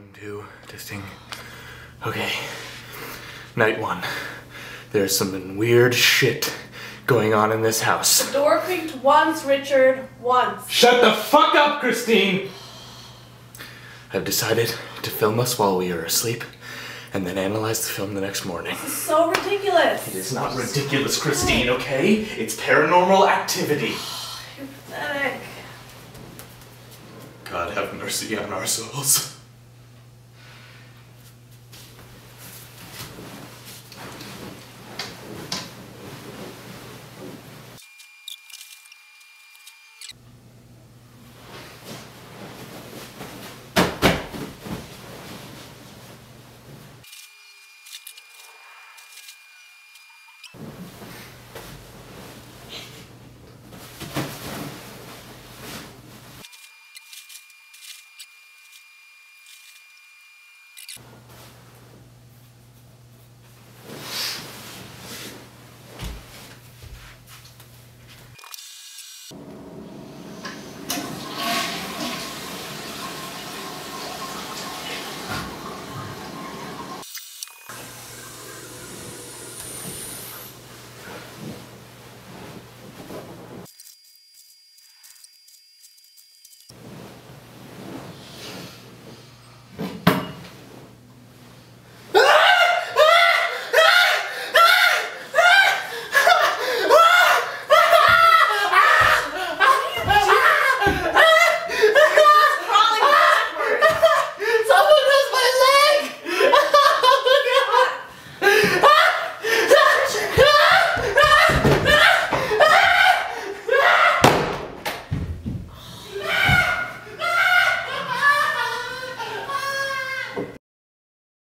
2, testing. Okay. Night 1. There's some weird shit going on in this house. The door creaked once, Richard. Once. Shut the fuck up, Christine! I've decided to film us while we are asleep and then analyze the film the next morning. This is so ridiculous. It is not ridiculous, Christine, okay? It's paranormal activity. You're pathetic. God have mercy on our souls.